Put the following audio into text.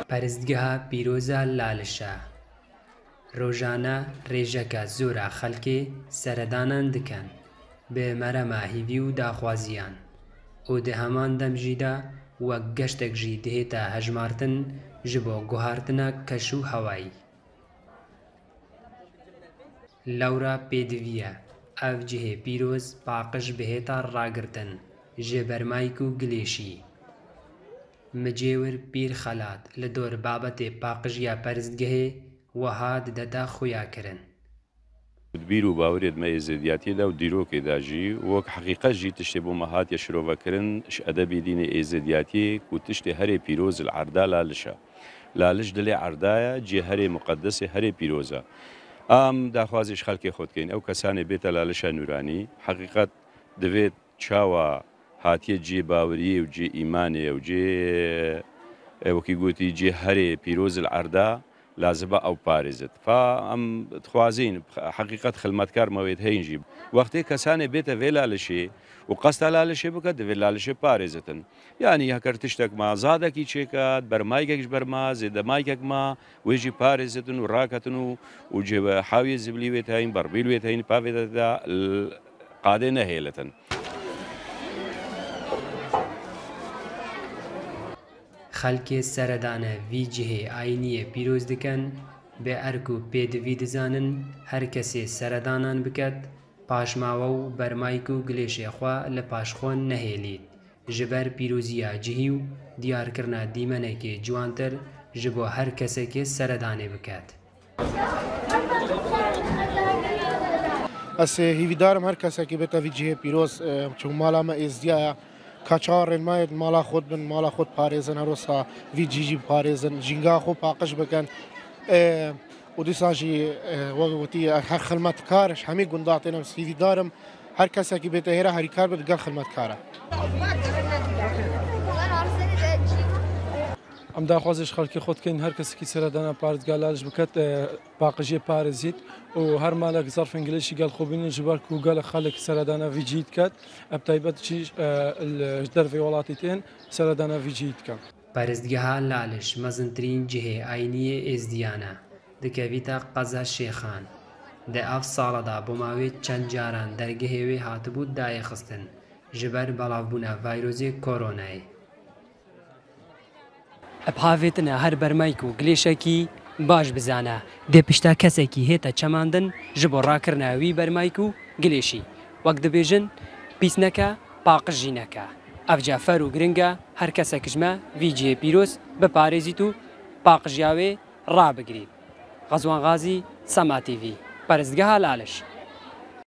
پەرستگەها پیرۆزە لالشە ڕۆژانە ڕێژەکە زۆرە خەڵکێ سەردانان دکەن بە مەرەمە هیوی و داخوازیان ئەو دە هەمان دەمژیدا وەک گەشتێکژی دهێتە هەژمارتن ji bo guhartina keş û hewayî. Lewra pêdiviye ev cihê pîroz paqij bihêta ragirtin ji bermayîk û gilêşî. Micêwir Pîr Xelat li dor babetê paqijiya perstgehê wiha dideta xuya kirin. بیر و باورێت مە ئێزێدیاتیدا و دیرۆکێدا ژی وەک حەقیقەت ژی تشتێ بۆ مەهاتیە شرۆڤەکردن ئەدەبی دینی ئێزێدیاتیەک و تشتێ هەرێ پیرۆز عەردا لالشە لالش دلێ عەردایە جێ هەرێ مقەدەسێ هەرێ پیرۆزە ئام داخوازیش خەڵکی خۆتکەین ئەو کەسانێ بێتە لالشە نورانی حەقیقەت دەبێت چاوە هاتیە جێ باوریە و جێ ئیمانێ و جێ وەکی گوتی جێ هەرێ پیرۆز عەردا لازبە ئەو پارێزت ئەم خوازین حقیقت خلمەتکارمەوێت هەینجی وەختێ کەسانێ بێتە vê لالشێ و قەستا لالشێ بکات دەوێت لالشێ پارێزتن یعنی هەکەر تشتێکما زادێکی چێکات بەرمایکێکش بەرما زێدەمایکێکما وێژی پارێزتن و ڕاکەتن و جێبە حاوی زبلی وێت هەین بەربیل وێت هەین پاوێتدا قادێ نەهێلتن. خەڵکێ سەردانە vî cihê ayiniyê pîroz dikin bê erk û pêdivî dizanin her kesê seredanan biket paşmawe û bermayîk û gilêşê xwe li paşxwe nehêlît ji ber pîroziya cihî û diyarkirina dîmenekê ciwantir ji bo her kesekê seredanê biket. Ez hîvîdarim her kesekî bête vî cihê pîroz çû mala me êzdiyaya kaçarên me mala xwe bin mala xwe parêzin herosa vî cî parêzin jînga xwe paqij bikin û dîsa jî wekî her xilmetkar hemî gunda têne hîvîdarim her kesekî bête hêra herîkar be digel xilmetkar e. ئەم داخوازش خەڵکی خۆتکەین هەر کەسێکی سەردانە پارێزگا لالش بکات پاقژێ پارێزیت و هەر مالێک زەرفنگلێشی گەل خۆبینن ji ber ku gelek xelek seredana vî cî diket ev taybet jî ji dervê welatê tên seredana vî cî dikin. Perstgeha Laliş mezintirîn cihê ayiniyê êzdiyan e dikevîta qeza Şêxan di ev sala da bo mavê çend caran dergehê wê hatibû dayê xistin ji ber belavbûna vayrozê koronayê. Ev havêtine her bermayk û gilêşekî baş bizane dê pişta kesekî hêta çemandin ji bo rakirina wî bermayk û gilêşî wek dibêjin pîsneke paqij jî neke ev ca fer û giring e her kesek ji me vî cihê pîroz biparêzît û paqijiya wê rabigirît. Xezwan Gazî, Sema TV, Perstgeha Laliş.